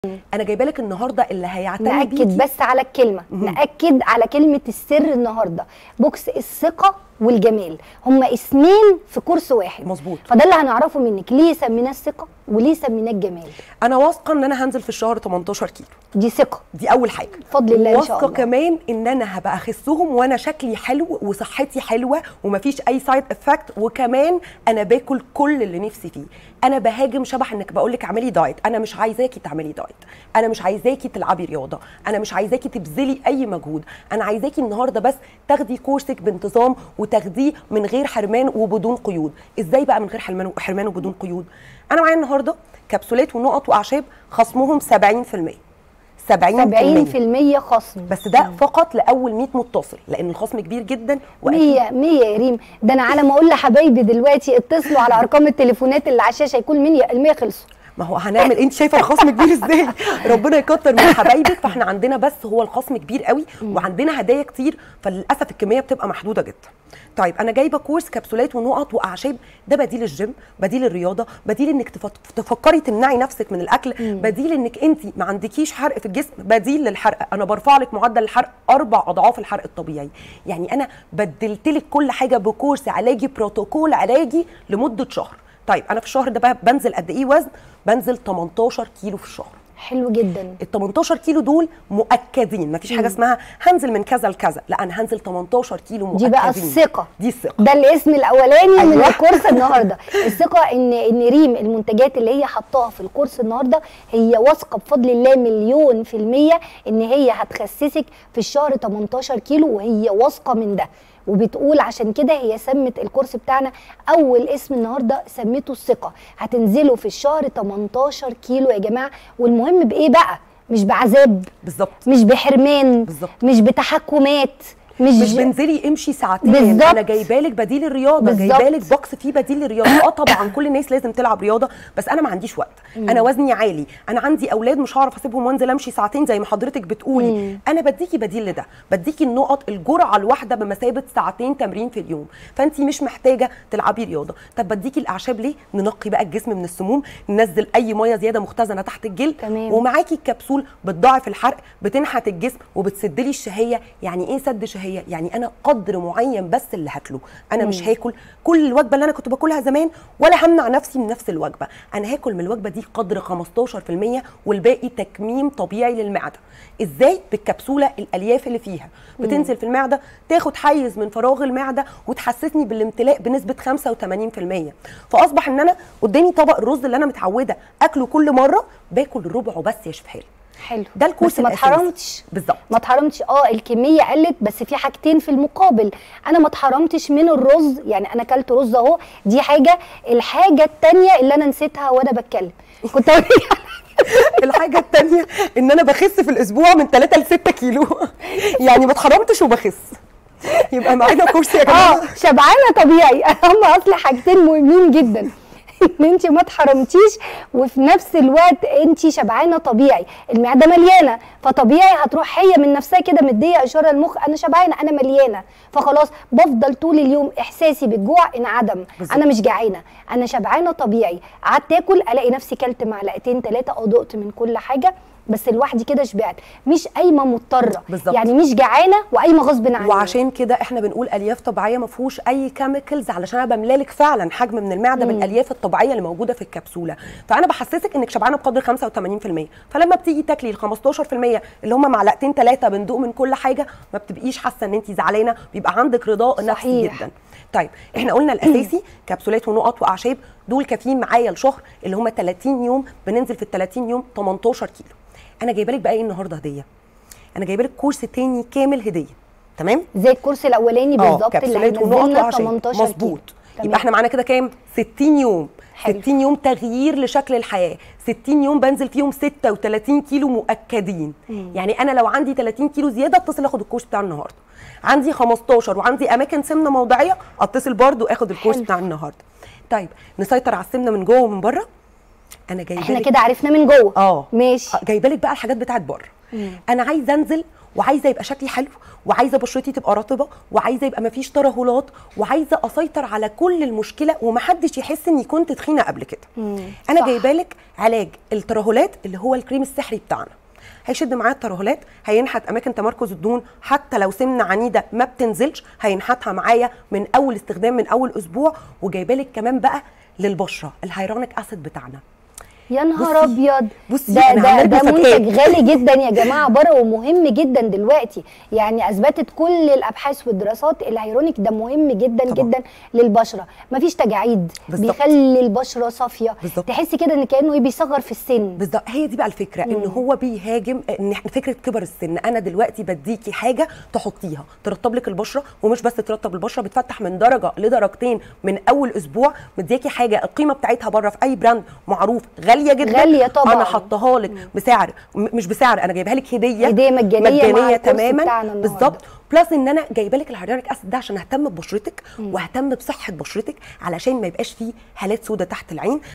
انا جايبه لك النهارده اللي هيعتمد نأكد بس على الكلمه، نأكد على كلمه السر النهارده. بوكس الثقه والجمال هما اسمين في كورس واحد. مظبوط. فده اللي هنعرفه منك، ليه سميناه الثقه وليه سميناه الجمال. انا واثقه ان انا هنزل في الشهر 18 كيلو. دي ثقه، دي اول حاجه بفضل الله ان شاء الله. واثقه كمان ان انا هبقى اخسهم وانا شكلي حلو وصحتي حلوه ومفيش اي سايد افكت، وكمان انا باكل كل اللي نفسي فيه. انا بهاجم شبح انك بقول لك اعملي دايت، انا مش عايزاكي تعملي دايت، انا مش عايزاكي تلعبي رياضه، انا مش عايزاكي تبذلي اي مجهود، انا عايزاكي النهارده بس تاخدي كورسك بانتظام وتاخديه من غير حرمان وبدون قيود. ازاي بقى من غير حرمان وبدون قيود؟ انا معايا النهارده كبسولات ونقط واعشاب خصمهم 70%. 70% خصم، بس ده فقط لاول 100 متصل، لان الخصم كبير جدا. 100 يا ريم. ده انا على ما اقول لحبايبي دلوقتي اتصلوا على ارقام التليفونات اللي على الشاشه يكون ال100 خلصوا. ما هو هنعمل، انت شايفه الخصم كبير ازاي؟ ربنا يكتر من حبايبك. فاحنا عندنا بس هو الخصم كبير قوي وعندنا هدايا كتير، فللاسف الكميه بتبقى محدوده جدا. طيب انا جايبه كورس كبسولات ونقط واعشاب، ده بديل الجيم، بديل الرياضه، بديل انك تفكري تمنعي نفسك من الاكل، بديل انك انت ما عندكيش حرق في الجسم، بديل للحرق. انا برفع لك معدل الحرق 4 أضعاف الحرق الطبيعي. يعني انا بدلت لك كل حاجه بكورس علاجي، بروتوكول علاجي لمده شهر. طيب انا في الشهر ده بقى بنزل قد ايه وزن؟ بنزل 18 كيلو في الشهر. حلو جدا. ال 18 كيلو دول مؤكدين، مفيش حاجه اسمها هنزل من كذا لكذا، لا انا هنزل 18 كيلو مؤكدين. دي بقى الثقه، دي الثقه، ده الاسم الاولاني من الكورس النهارده. الثقه ان ريم المنتجات اللي هي حطاها في الكورس النهارده هي واثقه بفضل الله 100% ان هي هتخسسك في الشهر 18 كيلو، وهي واثقه من ده وبتقول عشان كده هي سمت الكورس بتاعنا اول اسم النهارده سميته الثقه. هتنزلوا في الشهر 18 كيلو يا جماعه، والمهم بايه بقى؟ مش بعذاب، بالظبط، مش بحرمان، بالظبط، مش بتحكمات، مش بنزلي امشي ساعتين. بالزبط. انا جايبالك بديل الرياضه، جايبالك بوكس فيه بديل للرياضه. طبعا كل الناس لازم تلعب رياضه، بس انا ما عنديش وقت، انا وزني عالي، انا عندي اولاد مش هعرف اسيبهم وانزل امشي ساعتين زي ما حضرتك بتقولي. انا بديكي بديل لده، بديكي النقط الجرعه الواحده بمثابه ساعتين تمرين في اليوم، فانت مش محتاجه تلعبي رياضه. طب بديكي الاعشاب ليه؟ ننقي بقى الجسم من السموم، ننزل اي ميه زياده مختزنه تحت الجلد. ومعاكي الكبسول بتضاعف الحرق، بتنحت الجسم وبتسدلي الشهيه. يعني ايه سد شهيه؟ يعني انا قدر معين بس اللي هاكله، انا مش هاكل كل الوجبه اللي انا كنت باكلها زمان، ولا همنع نفسي من نفس الوجبه. انا هاكل من الوجبه دي قدر 15% والباقي تكميم طبيعي للمعده. ازاي؟ بالكبسوله الالياف اللي فيها بتنزل في المعده، تاخد حيز من فراغ المعده وتحسسني بالامتلاء بنسبه 85%. فاصبح ان انا قدامي طبق الرز اللي انا متعوده اكله كل مره، باكل ربعه بس يا شفحالي. حلو، ده الكورس بس ما اتحرمتش. بالظبط، ما اتحرمتش. الكميه قلت، بس في حاجتين في المقابل. انا ما اتحرمتش من الرز، يعني انا اكلت رز اهو، دي حاجه. الحاجه الثانيه اللي انا نسيتها وانا بتكلم كنت الحاجه الثانيه ان انا بخس في الاسبوع من 3 ل 6 كيلو. يعني ما اتحرمتش وبخس. يبقى معانا كورس يا جماعه. شبعانه طبيعي. هم اصل حاجتين مهمين جدا، ان انت ما اتحرمتيش وفي نفس الوقت انت شبعانه طبيعي. المعده مليانه، فطبيعي هتروح هي من نفسها كده مديه اشاره للمخ انا شبعانه، انا مليانه، فخلاص بفضل طول اليوم احساسي بالجوع انعدم. انا مش جعانه، انا شبعانه طبيعي. قعدت اكل الاقي نفسي كلت معلقتين 3 او دقت من كل حاجه، بس لوحدي كده شبعت، مش قايمه مضطره. بالزبط. يعني مش جعانه وقايمه غصب عني. وعشان كده احنا بنقول الياف طبيعيه ما فيهوش اي كيميكلز، علشان انا بملالك فعلا حجم من المعده بالالياف الطبيعيه اللي موجوده في الكبسوله. فانا بحسسك انك شبعانه بقدر 85%. فلما بتيجي تاكلي ال 15% اللي هم معلقتين 3 بندوق من كل حاجه، ما بتبقيش حاسه ان انت زعلانه، بيبقى عندك رضاء نفسي جدا. طيب احنا قلنا الاساسي كبسولات ونقط واعشاب، دول كافيين معايا لشهر، اللي هم 30 يوم. بننزل في ال 30 يوم 18 كيلو. انا جايبه لك بقى ايه النهارده هديه؟ انا جايبه لك كورس تاني كامل هديه، تمام؟ زي الكورس الاولاني بالظبط اللي هينزلنا 18 مظبوط. يبقى احنا معانا كده كام؟ 60 يوم. حلو. 60 يوم تغيير لشكل الحياه، 60 يوم بنزل فيهم 36 كيلو مؤكدين. يعني انا لو عندي 30 كيلو زياده اتصل اخد الكورس بتاع النهارده. عندي 15 وعندي اماكن سمنه موضعيه، اتصل برده اخد الكورس بتاع النهارده. طيب نسيطر على السمنه من جوه ومن بره. انا جايبه احنا لك كده عرفنا من جوه. ماشي. جايبه لك بقى الحاجات بتاعت بره. انا عايزه انزل وعايزه يبقى شكلي حلو وعايزه بشرتي تبقى رطبه وعايزه يبقى مفيش ترهلات وعايزه اسيطر على كل المشكله ومحدش يحس اني كنت تخينه قبل كده. انا جايبه لك علاج الترهلات اللي هو الكريم السحري بتاعنا. هيشد معايا الترهلات، هينحت اماكن تمركز الدهون، حتى لو سمنه عنيده ما بتنزلش هينحتها معايا من اول استخدام، من اول اسبوع. وجايبه لك كمان بقى للبشره الهيرونيك اسيد بتاعنا. يا نهار ابيض، بصي ده منتج غالي جدا يا جماعه بره ومهم جدا دلوقتي. يعني اثبتت كل الابحاث والدراسات الهيرونيك ده مهم جدا طبعا. جدا للبشره، مفيش تجاعيد، بيخلي البشره صافيه، تحسي كده ان كانه بيصغر في السن. بالظبط، هي دي بقى الفكره، ان هو بيهاجم ان فكره كبر السن. انا دلوقتي بديكي حاجه تحطيها ترطب لك البشره، ومش بس ترطب البشره، بتفتح من درجه لدرجتين من اول اسبوع. مدياكي حاجه القيمه بتاعتها بره في اي براند معروف غاليه جدا، غاليه طبعا. انا حطاها لك بسعر مش بسعر، انا جايبها لك هديه مجانيه تماما. بالظبط، بلس ان انا جايبه لك الهيرونيك اسيد ده عشان اهتم ببشرتك واهتم بصحه بشرتك، علشان ما يبقاش فيه هالات سودة تحت العين.